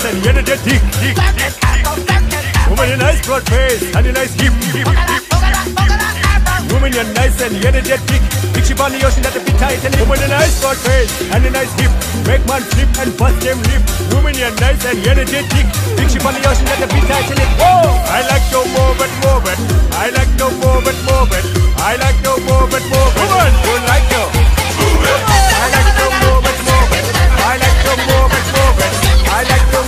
and energetic. Woman, you nice broad face and a nice hip. Woman, you're nice and energetic. Big ship on the ocean that the bit Titanic. Woman, you nice broad face and a nice hip. Make man flip and bust them lip. Woman, you're nice and energetic. Big ship on the ocean that the bit Titanic. Oh, I like to move it, move it. I like to move it, move it. I like to move it, move it. Woman, you like to move it. I like to move it, move it. I like to move it, move it. I like to